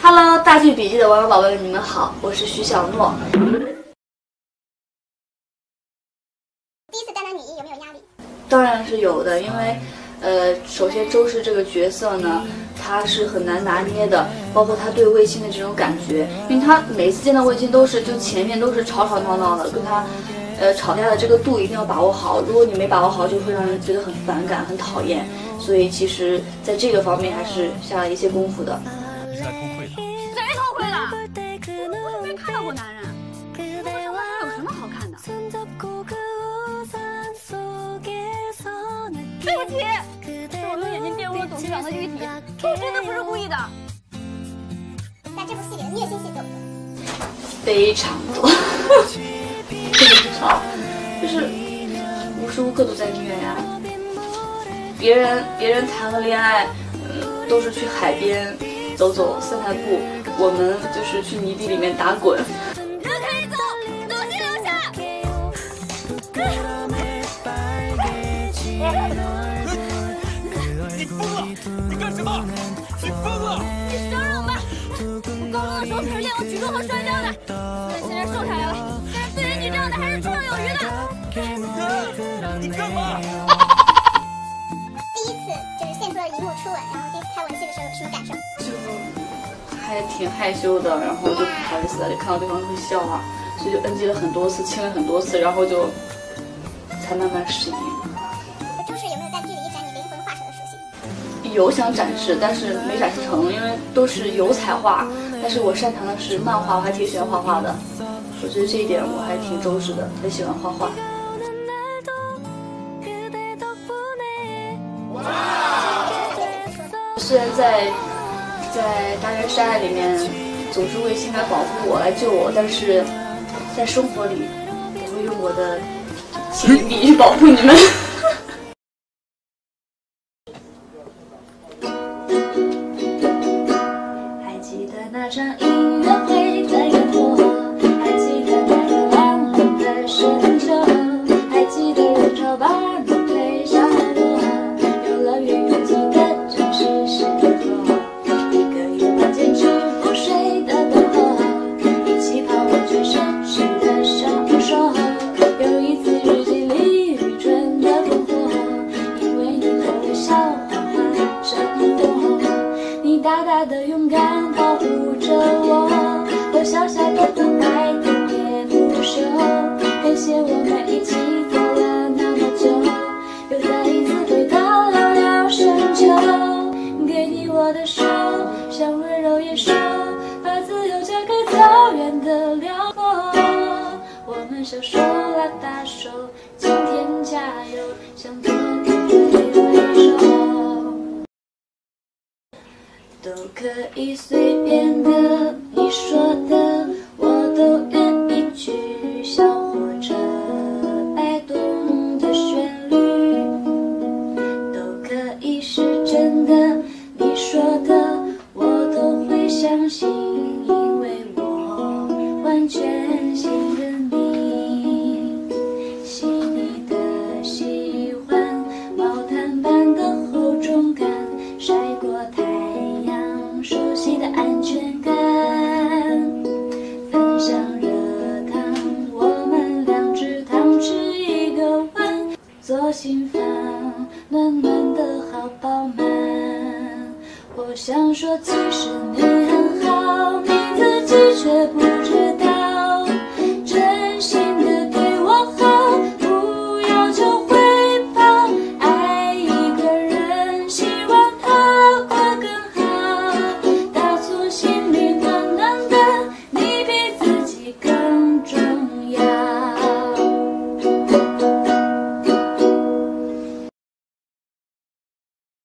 Hello， 大剧笔记的网友宝贝们，你们好，我是许晓诺。 第一次担当女一有没有压力？ 当然是有的，因为首先周氏这个角色呢，他是很难拿捏的，包括他对卫青的这种感觉，因为他每次见到卫青都是就前面都是吵吵闹闹的，跟他吵架的这个度一定要把握好，如果你没把握好，就会让人觉得很反感、很讨厌。所以其实在这个方面还是下了一些功夫的。 你是在偷窥的？ 谁偷窥了？我没看到过男人。我这男人有什么好看的？对不起，是我的眼睛玷污了董事长的玉体，我真的不是故意的。 在这部戏里的虐心戏多不多？ 非常多，非常，就是无时无刻都在虐呀。别人谈个恋爱，都是去海边走走散散步，我们就是去泥地里面打滚。 人可以走，东西留下。 你疯了！你干什么？你疯了！ 你饶了我吧！我高中的时候可是练过举重和摔跤的，虽然瘦下来了，但是对人举仗的还是绰绰有余的。 你干嘛？ 第一次就是献出了荧幕初吻，然后第一次开吻戏的时候有什么感受？ 就还挺害羞的，然后就不好意思了，就看到对方会笑啊，所以就 NG 了很多次，亲了很多次，然后就才慢慢适应。 周氏有没有在剧里一展你灵魂画手的属性？ 有想展示，但是没展示成，因为都是油彩画，但是我擅长的是漫画，我还挺喜欢画画的。我觉得这一点我还挺周氏的，很喜欢画画。虽然在大约是爱里面总是卫青来保护我来救我，但是在生活里我会用我的心力去保护你们。还记得那场音乐会在烟火，还记得那个浪漫的深秋，还记得人潮把你推向了我，游乐园拥挤的城市时刻，一个夜晚坚持不睡的等候，一起泡温泉深深的享受，有一次日记里愚蠢的困惑，因为你的微笑缓缓震动，你大大的勇敢保护着我，我小小的澎湃的也不休，感谢我们一起走了那么久，又再一次回到了聊深秋，给你我的手，像温柔野兽，把自由交给草原的辽阔，我们小手拉大手，今天加油，向昨天挥挥手。都可以随便的，你说的我都愿意去，像火车摆动的旋律，都可以是真的，你说的我都会相信。